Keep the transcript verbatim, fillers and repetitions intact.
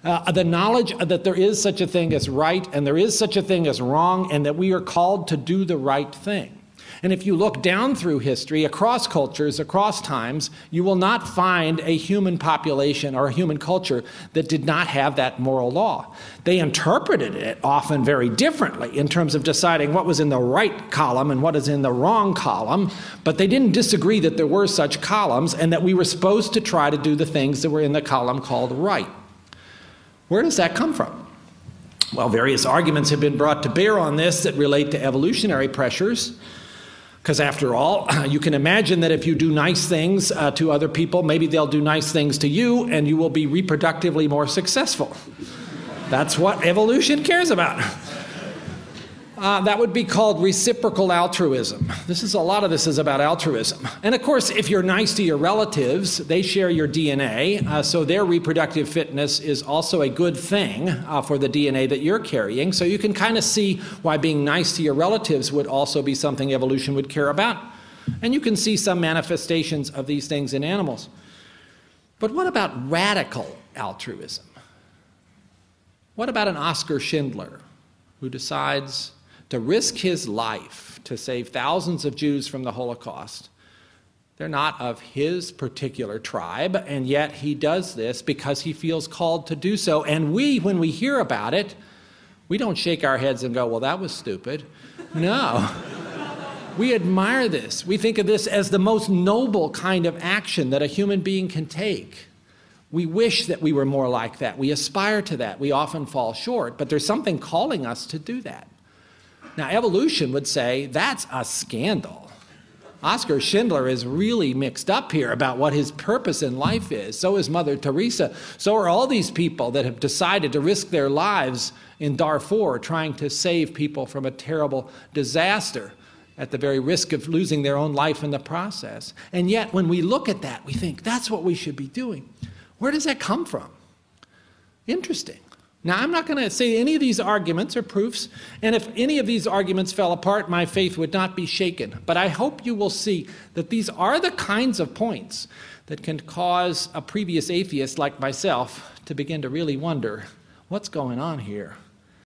Uh, the knowledge that there is such a thing as right and there is such a thing as wrong, and that we are called to do the right thing. And if you look down through history, across cultures, across times, you will not find a human population or a human culture that did not have that moral law. They interpreted it often very differently in terms of deciding what was in the right column and what is in the wrong column, but they didn't disagree that there were such columns and that we were supposed to try to do the things that were in the column called right. Where does that come from? Well, various arguments have been brought to bear on this that relate to evolutionary pressures. Because after all, you can imagine that if you do nice things uh, to other people, maybe they'll do nice things to you and you will be reproductively more successful. That's what evolution cares about. Uh, that would be called reciprocal altruism. This is a lot of this is about altruism. And of course, if you're nice to your relatives, they share your D N A, uh, so their reproductive fitness is also a good thing uh, for the D N A that you're carrying. So you can kind of see why being nice to your relatives would also be something evolution would care about. And you can see some manifestations of these things in animals. But what about radical altruism? What about an Oskar Schindler who decides to risk his life to save thousands of Jews from the Holocaust? They're not of his particular tribe, and yet he does this because he feels called to do so. And we, when we hear about it, we don't shake our heads and go, well, that was stupid. No. We admire this. We think of this as the most noble kind of action that a human being can take. We wish that we were more like that. We aspire to that. We often fall short, but there's something calling us to do that. Now, evolution would say that's a scandal. Oskar Schindler is really mixed up here about what his purpose in life is. So is Mother Teresa. So are all these people that have decided to risk their lives in Darfur trying to save people from a terrible disaster at the very risk of losing their own life in the process. And yet, when we look at that, we think that's what we should be doing. Where does that come from? Interesting. Now, I'm not going to say any of these arguments are proofs, and if any of these arguments fell apart, my faith would not be shaken. But I hope you will see that these are the kinds of points that can cause a previous atheist like myself to begin to really wonder, what's going on here?